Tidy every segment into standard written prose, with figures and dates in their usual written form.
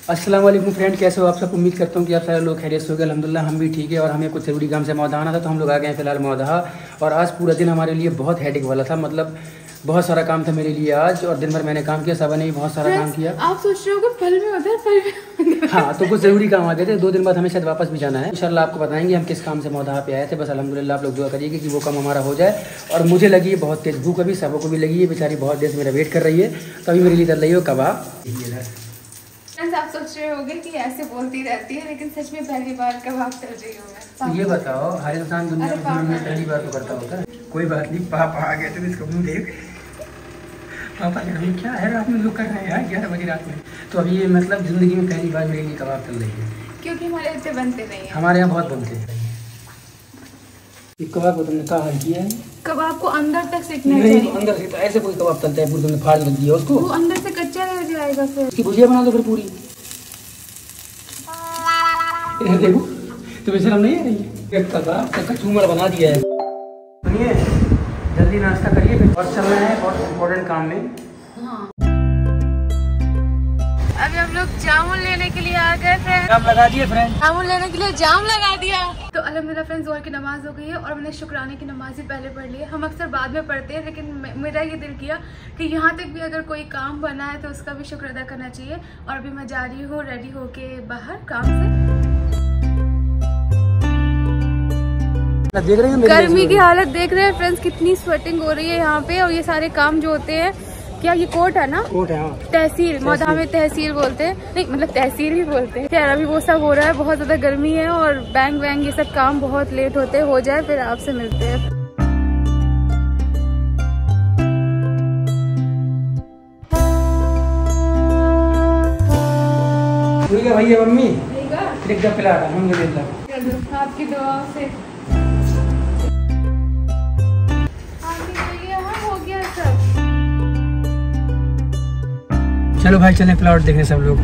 अस्सलाम वालेकुम फ्रेंड, कैसे हो आप सब। उम्मीद करता हूँ कि आप सारे लोग खैरियत से हो गए। अल्हम्दुलिल्लाह हम भी ठीक है। और हमें कुछ ज़रूरी काम से मौदा आना था तो हम लोग आ गए हैं फ़िलहाल मौदा। और आज पूरा दिन हमारे लिए बहुत हेडेक वाला था, मतलब बहुत सारा काम था मेरे लिए आज। और दिन भर मैंने काम किया, सबा ने भी बहुत सारा काम किया। आप सोच रहे हो कि पल में होता है, पल में हाँ, तो कुछ ज़रूरी काम आ गए थे। 2 दिन बाद हमें शायद वापस भी जाना है। इंशाल्लाह आपको बताएंगे हम किस काम से मौदा पे आए थे। बस अल्हम्दुलिल्लाह आप लोग दुआ करिए कि वो काम हमारा हो जाए। और मुझे लगी है बहुत तेज़ भूख, अभी सबों को भी लगी है, बेचारी बहुत देर से मेरा वेट कर रही है। तो अभी मेरे लिए कर रही हो कबाब। आप सोच रहे होंगे कि ऐसे बोलती रहती है, लेकिन सच में पहली बार कबाब चल रही हूँ मैं। तो ये बताओ, हर इंसान दुनिया में पहली बार तो करता होता है। कोई बात नहीं, पापा आ गए तो इसको मुँह देख। पापा अभी क्या है, रात में लोग कर रहे हैं यार 11 बजे रात में। तो अभी ये मतलब ज़िंदगी में पहली बार मेरे लिए कबाब चल रही है, क्योंकि हमारे इतने बनते नहीं है। हमारे यहाँ बहुत बनते हैं। ये कबाब को तुमने कहा हल किया है, कबाब को अंदर तक सेकना नहीं चाहिए। अंदर से तो ऐसे कोई कबाब चलता है, पूरी तुमने फाड़ लग दिया उसको। वो अंदर से कच्चा रह जाएगा, फिर उसकी भुजिया बना दो फिर पूरी। देखो तुम्हें शर्म नहीं आ रही है, एक कबाब का कचूमर बना दिया है। सुनिए, जल्दी नाश्ता करिए फिर और चलना है बहुत इम्पोर्टेंट काम में। हाँ। अभी हम लोग जामुन लेने के लिए आ गए फ्रेंड। जाम लगा दिए फ्रेंड, जामुन लेने के लिए जाम लगा दिया। तो अल्हम्दुलिल्लाह फ्रेंड्स, ज़ोहर की नमाज हो गई है और मैंने शुक्राने की नमाज ही पहले पढ़ ली है। हम अक्सर बाद में पढ़ते हैं, लेकिन मेरा ये दिल किया कि यहाँ तक भी अगर कोई काम बना है तो उसका भी शुक्र अदा करना चाहिए। और अभी मैं जा रही हूँ रेडी होके बाहर काम से। देख रही हो गर्मी की हालत देख रहे हैं फ्रेंड्स, कितनी स्वेटिंग हो रही है यहाँ पे। और ये सारे काम जो होते हैं, क्या ये कोर्ट है ना, कोर्ट है, हाँ। तहसील, मौदा में तहसील बोलते हैं, नहीं मतलब तहसील ही बोलते हैं यार। अभी वो सब हो रहा है, बहुत ज्यादा गर्मी है और बैंक वैंक ये सब काम बहुत लेट होते हैं। हो जाए फिर आपसे मिलते हैं। ठीक है भैया मम्मी, एक जब पिला रहा अल्हम्दुलिल्लाह आपकी दुआओं से हो गया सब। चलो भाई चलें प्लॉट देखने सब लोग।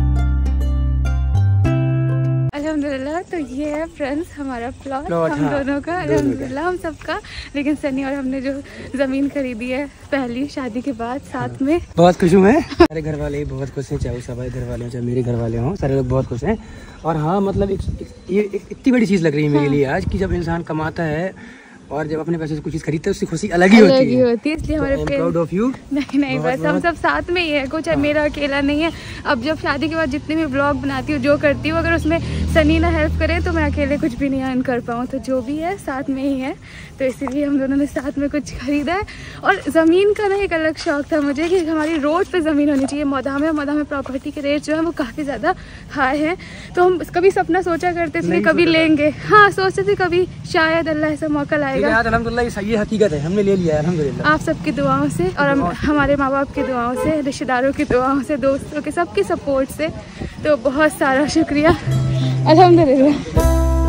अल्हम्दुलिल्लाह, तो ये है फ्रेंड्स हमारा प्लॉट हम हाँ, दोनों का, अल्हम्दुलिल्लाह हम सबका। लेकिन सनी और हमने जो जमीन खरीदी है पहली शादी के बाद साथ में, बहुत खुश हूँ मैं। सारे घर वाले बहुत खुश हैं, चाहे सभी घर वाले हों चाहे मेरे घर वाले हों, सारे लोग बहुत खुश हैं। और हाँ मतलब ये इतनी बड़ी चीज़ लग रही है मेरे लिए आज, कि जब इंसान कमाता है और जब अपने पैसे से कुछ चीज़ खरीदता है उसकी खुशी अलग ही होती है। इसलिए हमारे प्राउड ऑफ यू। नहीं बस हम सब साथ में ही है, कुछ मेरा अकेला नहीं है। अब जब शादी के बाद जितने भी ब्लॉग बनाती हूँ, जो करती हूँ, अगर उसमें सनी ना हेल्प करे तो मैं अकेले कुछ भी नहीं अर्न कर पाऊँ। तो जो भी है साथ में ही है, तो इसीलिए हम दोनों ने साथ में कुछ खरीदा है। और ज़मीन का ना एक अलग शौक था मुझे कि हमारी रोड पे ज़मीन होनी चाहिए। मौदा में प्रॉपर्टी के रेट जो है वो काफ़ी ज़्यादा हाई है। तो हम कभी सपना सोचा करते थे कभी लेंगे, हाँ सोचते थे कभी शायद अल्लाह ऐसा मौका लाएगा। अल्हम्दुलिल्लाह ये हकीकत है, हमने ले लिया है अल्हम्दुलिल्लाह। आप सबकी दुआओं से और हमारे माँ बाप की दुआओं से, रिश्तेदारों की दुआओं से, दोस्तों के सबकी सपोर्ट से, तो बहुत सारा शुक्रिया अल्हम्दुलिल्लाह।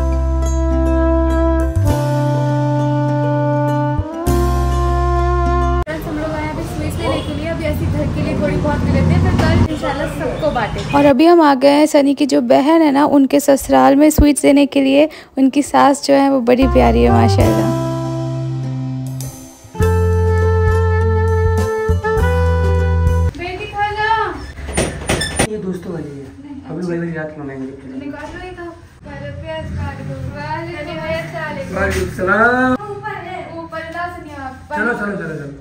और अभी हम आ गए हैं सनी की जो बहन है ना, उनके ससुराल में स्वीट्स देने के लिए। उनकी सास जो है वो बड़ी प्यारी है माशाल्लाह। ये दोस्तों वाली है, अभी वाली रात में मनाएंगे। वालेकुम सलाम। चलो चलो चलो चलो।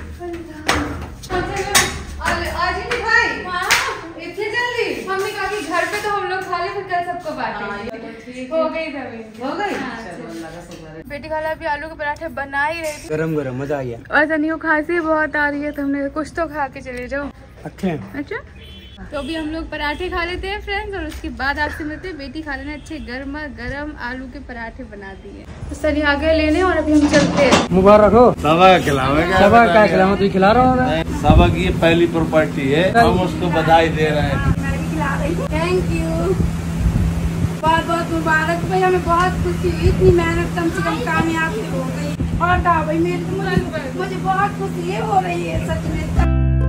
आज ही नहीं भाई, इतनी जल्दी? हमने कहा कि घर पे तो हम लोग खा ले, फिर कल सबको बांटेंगे। हो गई जमीन, हो गई। बेटी खाला अभी आलू के पराठे बना ही रही थी, गरम गरम, मजा आ गया। और सनी को खांसी बहुत आ रही है, तो हमने कुछ तो खा के चले जाओ। अच्छा, तो अभी हम लोग पराठे खा लेते हैं फ्रेंड्स, और उसके बाद आपसे मिलते हैं। बेटी खाला ने अच्छे गर्मा गर्म आलू के पराठे बना दिए, तो सनी आ गए लेने और अभी हम चलते हैं। मुबारक हो। सबा खिलावेगा, सबा क्या खिलाऊं, तू खिला रहा होगा। सबा की पहली प्रॉपर्टी है, हम उसको बधाई दे रहे हैं। थैंक यू, बहुत बहुत मुबारक भाई, हमें बहुत खुशी हुई, इतनी मेहनत कम से कम कामयाब हो गई। और भाई मुझे बहुत खुशी है हो रही है सच में।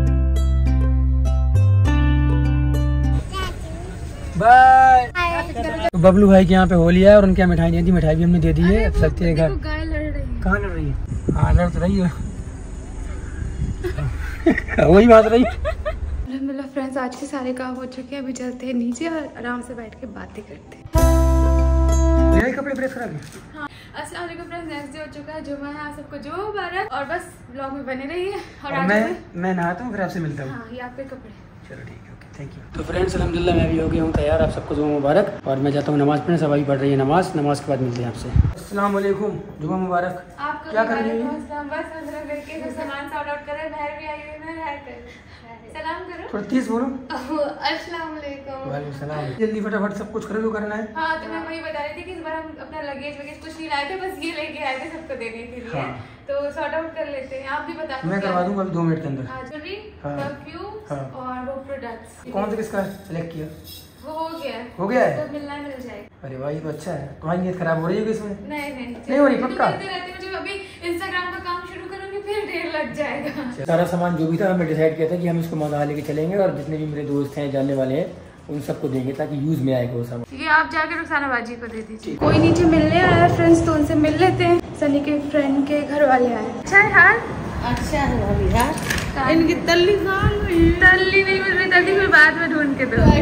बाय। तो बबलू भाई के यहाँ पे होली है और उनके यहाँ मिठाई नहीं थी, मिठाई भी हमने दे दी है। अब चलते हैं घर। गाय लड़ रही है। कहाँ लड़ रही है? हाँ लड़ तो रही है। वही बात रही। अल्हम्दुलिल्लाह फ्रेंड्स आज के सारे काम हो चुके हैं। अभी चलते हैं नीचे और आराम से बैठ के बातें करते हैं। कपड़े प्रेस करा हाँ, अस्सलाम वालेकुम फ्रेंड्स, नेक्स्ट डे हो चुका है, जुम्मा है, सबको जुम्मा मुबारक। और बस ब्लॉग में बने रहिए। और मैं नहाता हूँ फिर आपसे मिलता हूँ। हाँ, ये आपके कपड़े। चलो ठीक है, ओके, थैंक यू। तो फ्रेंड्स अल्हम्दुलिल्लाह मैं भी हो गया हूँ तैयार। आप सबको जुम्मा मुबारक। और मैं जाता हूँ नमाज़ पढ़ने, सब अभी पढ़ रही है नमाज के बाद मिलते हैं आपसे। अस्सलाम वालेकुम, जुम्मा मुबारक। आपको क्या कर रही है? बस अंदर करके जो सामान सॉर्ट आउट कर रहे हैं, बाहर भी आई हुई है, हाय कर सलाम करो। थोड़ा तेज बोलो। अस्सलाम वालेकुम। वालेकुम सलाम। जल्दी फटाफट सब कुछ करो जो करना है। हाँ, तो मैं वही बता रही थी कि इस बार हम अपना लगेज कुछ नहीं लाए थे, बस ये लेके आए थे सबको देने के लिए। हाँ। तो सॉर्ट आउट कर लेते हैं, आप भी बता दो। मैं करवा दूंगा अभी 2 मिनट के अंदर। ज्वेलरी, हाँ। परफ्यूम और वो प्रोडक्ट्स। कौन सा किसका सेलेक्ट किया? वो हो गया है। हो गया है? तो मिल जाएगा। अरे वाह, ये तो अच्छा है। तुम्हारी नीयत खराब हो रही है इसमें? नहीं हो रही, पक्का? जब अभी इंस्टाग्राम का काम शुरू करूंगी फिर ढेर लग जाएगा। सारा सामान जो भी था हमें डिसाइड किया था कि हम इसको मौदा लेके चलेंगे और जितने भी मेरे दोस्त हैं जानने वाले हैं उन सबको देंगे ताकि यूज में आएगा वो सामान। ये आप जाके रुखसाना बाजी को दे दीजिए। कोई नीचे मिलने आया फ्रेंड्स, तो उनसे मिल लेते हैं। सनी के फ्रेंड के घर वाले आए। अच्छा है हाल? अच्छा है अभी यार, इनकी तल्ली तल्ली नहीं मिल रही, तल्ली फिर बाद में ढूंढ के दो।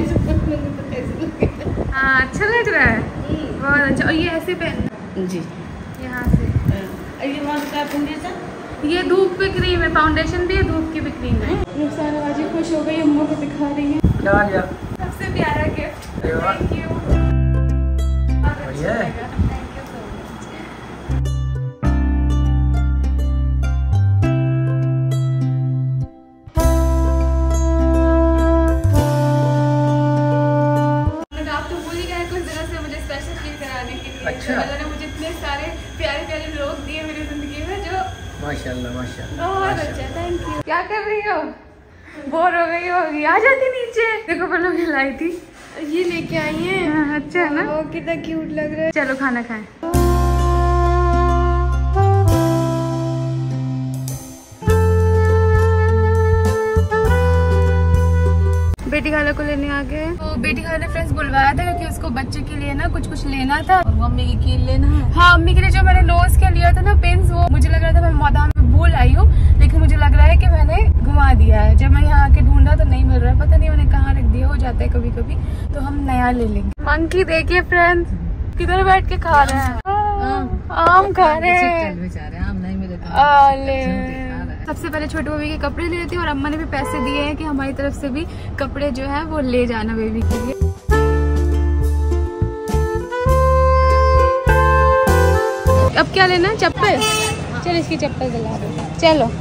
हाँ, अच्छा लग रहा है, बहुत अच्छा। और ये ऐसे पहनना जी यहाँ से। ये वहाँ का फाउंडेशन, ये धूप की क्रीम है, फाउंडेशन भी है, धूप की भी क्रीम है। रुखसाना बाजी खुश हो गई, अम्मा को दिखा रही है। क्या लिया? सबसे प्यारा गिफ्ट। अरे वाह। Thank you. बढ़िया है। Thank you so much. आप तो भूल ही गए कुछ दिनों से मुझे स्पेशल फील कराने के लिए। अच्छा। अल्लाह ने मुझे इतने सारे प्यारे प्यारे लोग दिए मेरी जिंदगी में, जो माशाल्लाह माशाल्लाह। बहुत अच्छा। Thank you. क्या कर रही हो? बोर हो गई होगी, आ जाती नीचे। देखो पहले मैं लाई थी, ये लेके आई है। हाँ, अच्छा है ना? वो कितना क्यूट लग रहा है। चलो खाना खाएं। बेटी खाला को लेने आ गए। तो बेटी खाला ने फ्रेंड्स बुलवाया था क्योंकि उसको बच्चे के लिए ना कुछ लेना था। और मम्मी की कील लेना है। हाँ, मम्मी के लिए जो मैंने नोज के लिया था ना पेन्स, वो मुझे लग रहा था मैं मौदान में भूल आई हूँ, लेकिन मुझे लग रहा है कि मैंने घुमा दिया है। जब मैं यहाँ आके ढूंढा तो नहीं मिल रहा है, पता नहीं मैंने कहाँ रख दिया। हो जाता है कभी कभी, तो हम नया ले लेंगे। मंकी देखिए फ्रेंड्स किधर बैठ के खा रहे हैं, आम खा रहे हैं। बेचारे आम नहीं मिले। सबसे पहले छोटी बेबी के कपड़े ले लेती हूँ, और अम्मा ने भी पैसे दिए हैं कि हमारी तरफ से भी कपड़े जो है वो ले जाना बेबी के लिए। अब क्या लेना है? चप्पल। चलो इसकी चप्पल दिला दो। चलो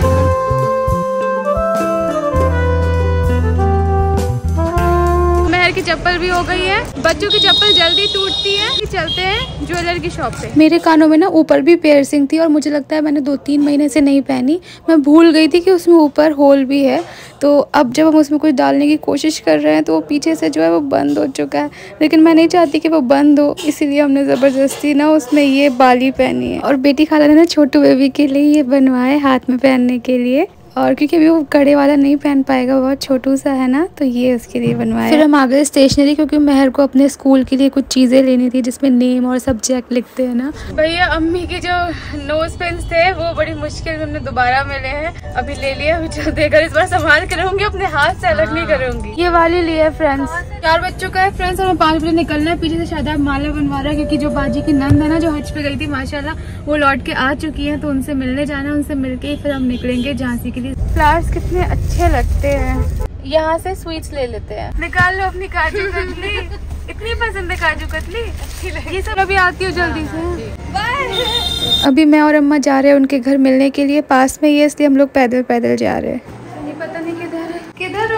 मेहर की चप्पल भी हो गई है। बच्चों की चप्पल जल्दी टूटती है। चलते हैं ज्वेलर की शॉप पे। मेरे कानों में ना ऊपर भी पियर्सिंग थी, और मुझे लगता है मैंने 2-3 महीने से नहीं पहनी। मैं भूल गई थी कि उसमें ऊपर होल भी है। तो अब जब हम उसमें कुछ डालने की कोशिश कर रहे हैं तो वो पीछे से जो है वो बंद हो चुका है, लेकिन मैं नहीं चाहती कि वो बंद हो, इसीलिए हमने ज़बरदस्ती ना उसमें ये बाली पहनी है। और बेटी खाला ने ना छोटू बेबी के लिए ये बनवाए हाथ में पहनने के लिए, और क्योंकि अभी वो कड़े वाला नहीं पहन पाएगा, बहुत छोटू सा है ना, तो ये उसके लिए बनवाया। फिर हम आ गए स्टेशनरी, क्योंकि मेहर को अपने स्कूल के लिए कुछ चीज़ें लेनी थी जिसमें नेम और सब्जेक्ट लिखते हैं ना। भैया अम्मी के जो नोज पेन्स थे वो बड़ी मुश्किल में हमने दोबारा मिले हैं, अभी ले लिया। अभी जो देकर इस बार संभाल करूंगी, अपने हाथ से अलग नहीं करूंगी। ये वाली ली है फ्रेंड्स, 4 बच्चों का है फ्रेंड्स, और 5 बजे निकलना है। पीछे से शादाब माला बनवा रहा है, क्योंकि जो बाजी की नंद है ना जो हज पे गई थी माशाल्लाह, वो लौट के आ चुकी है, तो उनसे मिलने जाना है। उनसे मिलके ही फिर हम निकलेंगे झांसी के लिए। फ्लावर्स कितने अच्छे लगते हैं। यहाँ से स्वीट्स ले लेते हैं। निकाल लो अपनी काजू कतली। इतनी पसंद है काजू कतली, अच्छी लगी। ये सब अभी आती हूँ जल्दी से। बाय। अभी मैं और अम्मा जा रहे हैं उनके घर मिलने के लिए, पास में ही है, इसलिए हम लोग पैदल पैदल जा रहे हैं। पता नहीं किधर है। किधर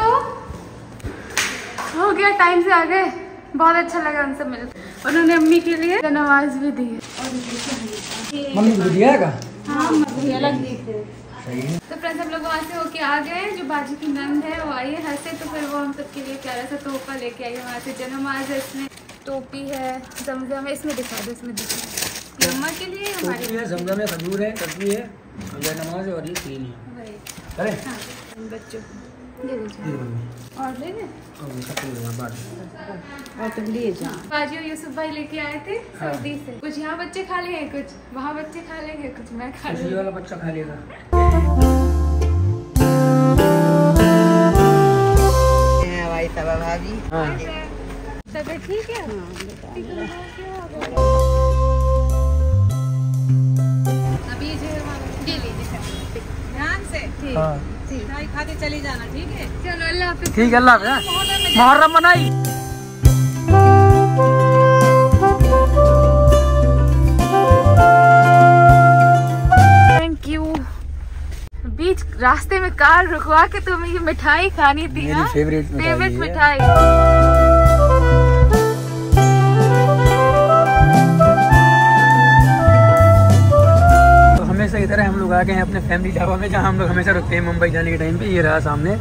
हो गया टाइम से आ गए। बहुत अच्छा लगा उनसे मिलकर। उन्होंने अम्मी के लिए नवाज भी दी है। मम्मी को दिया है? हाँ, अलग दी थे। तो फ्रेंड्स हम लोग वहाँ से होके आ गए। जो बाजी की नंद है वो आई है हंसे, तो फिर वो हम सबके लिए प्यारा सा तोहफा लेके आई है वहाँ से। जनमाज है, इसमें टोपी है, जमजम है, इसमें दिखा दो, इसमें दिखा दो। अम्मा के लिए हमारे लिए जमजम है, खजूर है, तस्बीह है, नमाज है, और ये क्रीम है। अरे हाँ, बच्चों ये लीजिए। और ले लें और तुम लिए जाओ। बाजी और यूसुफ भाई लेके आए थे सऊदी से। कुछ यहाँ बच्चे खा लेंगे, कुछ वहाँ बच्चे खा लेंगे, कुछ मैं खा लूँगी। ये वाला बच्चा खा लेगा। हाय तबा भाभी। हाँ तबीयत ठीक है? अभी ये लीजिए ध्यान से। ठीक खाते चली जाना, ठीक है? चलो अल्लाह हाफिज़। ठीक है, अल्लाह हाफिज़। मुहर्रम मनाई। Thank you. बीच रास्ते में कार रुकवा के तुम्हें ये मिठाई खानी थी। मेरी फेवरेट मिठाई। तो हमेशा इधर हम लोग आ गए हैं अपने फैमिली ढाबा में, जहाँ हम लोग हमेशा रुकते हैं मुंबई जाने के टाइम पे। ये रहा सामने।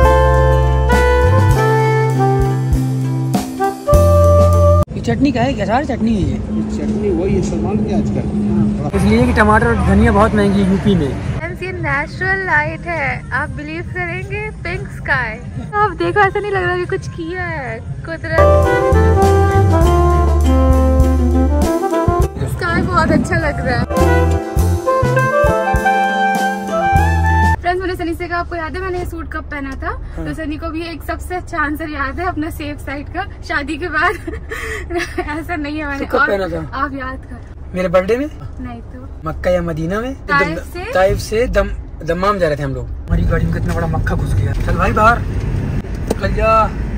ये चटनी का है क्या? सारी चटनी है ये चटनी वही है सलमान की आजकल, इसलिए कि टमाटर और धनिया बहुत महंगी है यूपी में। ये नेचुरल लाइट है, आप बिलीव करेंगे? Pink sky. तो आप देखो, ऐसा नहीं लग रहा कि कुछ किया है कुदरत। स्काई बहुत अच्छा लग रहा है। फ्रेंड्स, मैंने सनी से कहा, आपको याद है मैंने ये सूट कब पहना था? तो सनी को भी एक सबसे अच्छा आंसर याद है अपना सेफ साइड का, शादी के बाद। ऐसा नहीं है, मैंने तो कब पहना था? आप याद कर। मेरे बर्थडे में नहीं तो मक्का या मदीना में, ताइफ से दम्माम जा रहे थे हम लोग। हमारी गाड़ी में कितना बड़ा मक्खा घुस गया। चल भाई बाहर निकल जा।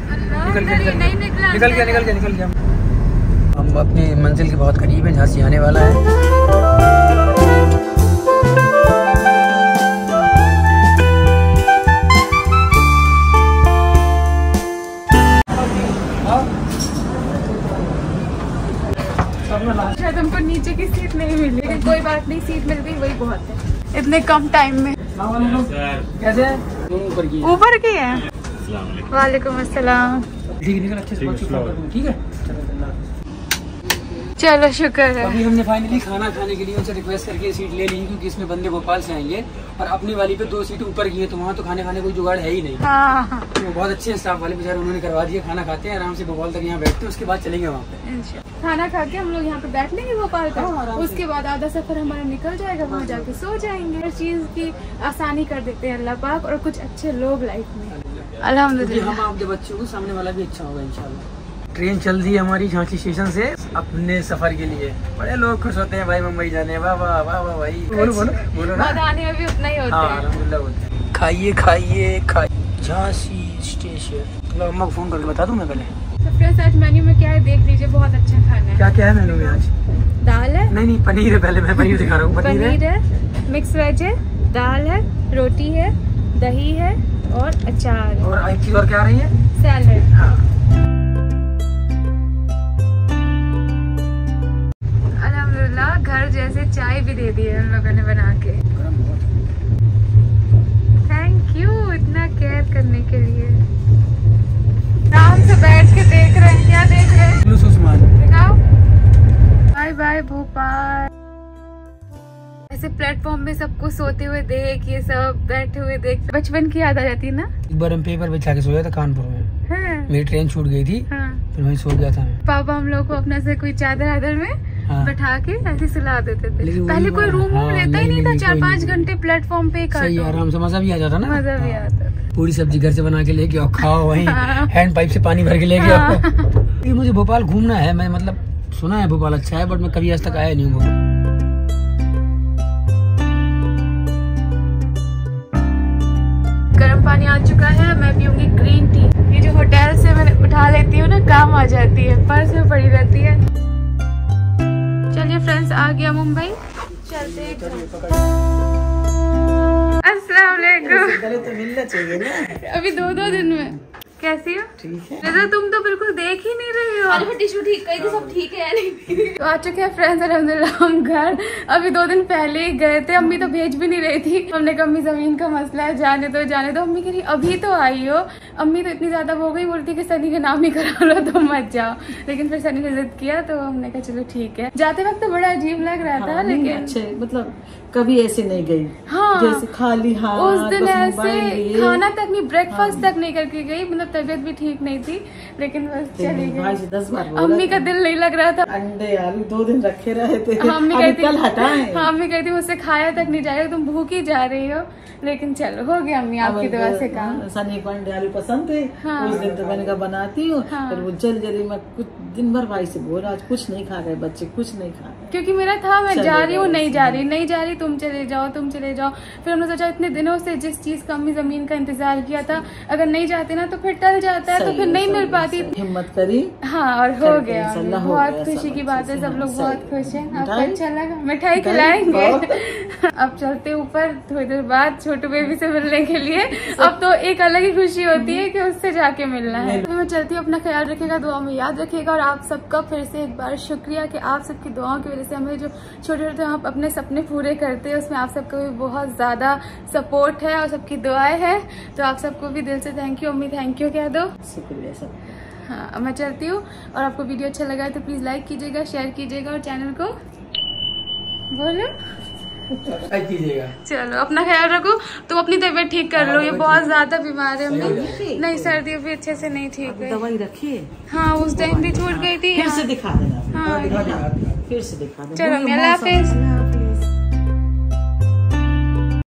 निकल गया। हम अपनी मंजिल के बहुत करीब हैं, झांसी आने वाला है। शायद हमको नीचे की सीट नहीं मिली, लेकिन कोई बात नहीं, सीट मिल गई वही बहुत है इतने कम टाइम में। कैसे हैं? ऊपर की है। वालेकुम अस्सलाम। ठीक है, अच्छे से ठीक है। चलो शुक्र है। अभी हमने फाइनली खाना खाने के लिए उनसे रिक्वेस्ट करके सीट ले ली, क्योंकि इसमें बंदे भोपाल से आएंगे और अपनी वाली पे 2 सीट ऊपर की है, तो वहाँ तो खाने कोई जुगाड़ है ही नहीं। हाँ। तो बहुत अच्छे स्टाफ वाले बेचारे, उन्होंने करवा दिया। खाना खाते हैं आराम से, भोपाल तक यहाँ बैठते हैं, उसके बाद चलेंगे वहाँ पे। खाना खा के हम लोग यहाँ पे बैठ लेंगे भोपाल तक, उसके बाद आधा सफर हमारा निकल जाएगा, वहाँ जाके सो जाएंगे। हर चीज की आसानी कर देते हैं अल्लाह पाक, और कुछ अच्छे लोग लाइफ में अल्हम्दुलिल्लाह। हम आपके बच्चों को सामने वाला भी अच्छा होगा इंशाल्लाह। ट्रेन चल रही है हमारी झांसी स्टेशन से अपने सफर के लिए। बड़े लोग खुश होते हैं भाई मुंबई जाने। वाह वाह वाह वाह भाई। बोलो ना। आने में भी उतना ही होता है। अल्हम्दुलिल्लाह बोलते हैं। खाइए झांसी स्टेशन। चलो अम्मा को फोन करके बता दूं मैं पहले। तो फ्रेंड्स, आज मेन्यू में क्या है देख लीजिए, बहुत अच्छा खाना है। क्या है मेन्यू में आज? दाल है। नहीं पनीर है, पहले मैं पनीर दिखा रहा हूँ। पनीर है, मिक्स वेज है, दाल है, रोटी है, दही है और अचार है। और एक चीज और क्या आ रही है? सैलेड। अल्हम्दुलिल्लाह, घर जैसे चाय भी दे दी है हम लोगों ने बना के। थैंक यू इतना केयर करने के लिए। आराम से बैठ के देख रहे हैं। क्या देख रहे हैं? दिखाओ। Bye bye Bhopal. ऐसे प्लेटफॉर्म में सबको सोते हुए देख, ये सब बैठे हुए देख, बचपन की याद आ जाती है ना। एक बार हम पेपर बिछा के सोया था कानपुर में। हाँ। मेरी ट्रेन छूट गई थी। हाँ। फिर वहीं सो गया था मैं। पापा हम लोग को अपना से कोई चादर में बैठा के ऐसे सुला देते थे। पहले कोई रूम लेता ही नहीं था। 4-5 घंटे प्लेटफॉर्म पे सही आराम से मजा भी आ जाता ना। मजा भी आता था। पूरी सब्जी घर से बना के लेके आओ, खाओ वहीं। हैंड पाइप से पानी भर के लेके आओ। ये मुझे भोपाल घूमना है। मैं मतलब सुना है भोपाल अच्छा है, बट मैं कभी आज तक आया नहीं हूँ। गर्म पानी आ चुका है, मैं पीऊंगी ग्रीन टी। ये जो होटल से मैं उठा लेती हूँ ना, काम आ जाती है, पर्स में पड़ी रहती है। चलिए फ्रेंड्स, आ गया मुंबई, चलते हैं। अस्सलाम वालेकुम। तो मिलना चाहिए ना। अभी 2 दिन में। कैसी हो? ठीक है। तो तुम तो बिल्कुल देख ही नहीं रही हो। टिश्यू ठीक कही थी, सब ठीक है या नहीं? तो आ चुके हैं फ्रेंड्स अल्हम्दुलिल्लाह हम घर। अभी 2 दिन पहले ही गए थे। अम्मी तो भेज भी नहीं रही थी। हमने कहा अम्मी जमीन का मसला है, जाने दो। अम्मी कह रही अभी तो आई हो। अम्मी तो इतनी ज्यादा हो गई, बोलती कि सनी के नाम ही करा लो, तुम मत जाओ। लेकिन फिर सनी ने जिद किया तो हमने कहा चलो ठीक है। जाते वक्त तो बड़ा अजीब लग रहा था, लेकिन अच्छे मतलब कभी ऐसे नहीं गई। हाँ, जैसे खाली हाथ उस दिन ऐसे खाना तक नहीं, ब्रेकफास्ट तक नहीं करके गई। मतलब तबीयत भी ठीक नहीं थी, लेकिन बस चली भाई गई। से 10 बार बोला अम्मी का दिल नहीं लग रहा था। अंडे आलू 2 दिन रखे रहे थे, अम्मी अभी कहती कल हटाए। हाँ, अम्मी कहती मुझसे खाया तक नहीं जाएगा, तुम भूखी जा रही हो। लेकिन चलो हो गया अम्मी आपकी दुआ से काम। सनी को अंडे आलू पसंद थे, हाँ। उस दिन तो मैंने कहा बनाती हूँ, हाँ। फिर वो जल्दी मैं कुछ दिन भर भाई से बोला आज कुछ नहीं खा गए बच्चे, कुछ नहीं खा गए। क्योंकि मेरा था मैं चले जा रही हूँ, गए नहीं जा रही, नहीं जा रही, तुम चले जाओ, तुम चले जाओ। फिर हमने सोचा इतने दिनों से जिस चीज का अम्मी जमीन का इंतजार किया था, अगर नहीं जाते ना तो फिर टल जाता है, तो फिर नहीं मिल पाती। हिम्मत करी। हाँ, और हो चल, गया। इंशाल्लाह हो बहुत गया, खुशी सब की बात है, अच्छे से, सब लोग हाँ, बहुत सही। खुश हैं। आपको मिठाई? अच्छा लगा? मिठाई खिलाएंगे। अब चलते ऊपर थोड़ी देर बाद छोटू बेबी से मिलने के लिए। अब तो एक अलग ही खुशी होती है कि उससे जाके मिलना है। तो मैं चलती हूँ, अपना ख्याल रखिएगा, दुआ में याद रखिएगा। और आप सबका फिर से एक बार शुक्रिया कि आप सबकी दुआओं की वजह से हमें जो छोटे छोटे हम अपने सपने पूरे करते हैं, उसमें आप सबका भी बहुत ज्यादा सपोर्ट है और सबकी दुआएं हैं। तो आप सबको भी दिल से थैंक यू। अम्मी थैंक यू कह दो। शुक्रिया सब। हाँ, मैं चलती हूँ। और आपको वीडियो अच्छा लगा है तो प्लीज लाइक कीजिएगा, शेयर कीजिएगा और चैनल को बोलो कीजिएगा। चलो अपना ख्याल रखो, तुम अपनी तबीयत ठीक कर लो। ये बहुत ज्यादा बीमार है अम्मी। नहीं, सर्दी भी अच्छे से नहीं ठीक है। दवाई रखिए, हाँ, उस टाइम भी छूट गई थी। फिर से दिखा देना। हाँ, फिर से दिखा देना। चलो अल्लाह हाफिज।